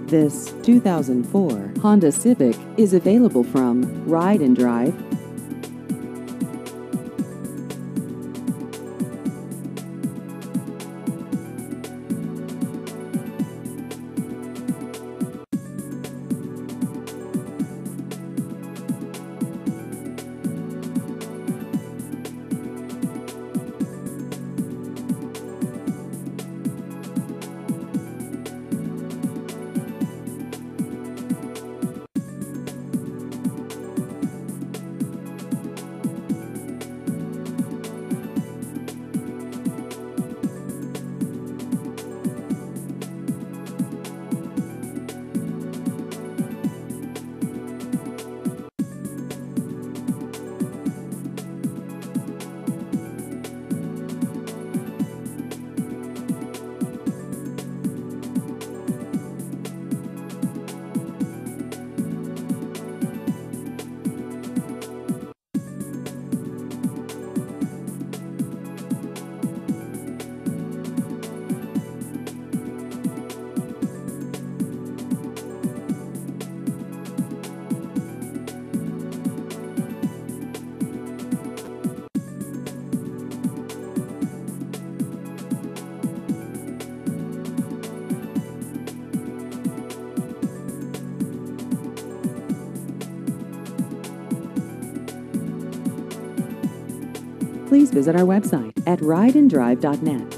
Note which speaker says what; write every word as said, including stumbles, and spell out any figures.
Speaker 1: This two thousand four Honda Civic is available from Ride and Drive. Please visit our website at ride and drive dot net.